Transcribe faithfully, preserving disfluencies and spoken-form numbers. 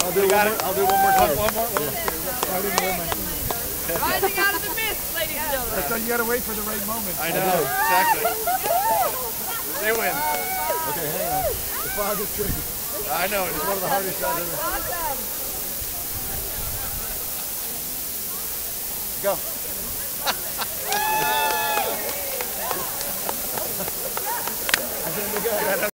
I'll do one more. I'll do one more. One, one more. One yeah. more. I didn't wear my finger. Rising out of the mist, ladies and gentlemen. That's why you gotta wait for the right moment. I know, exactly. They win. Okay, hang on. The fog is tricky. I know. It's one of the hardest shots ever. Awesome. Go. I think we got it.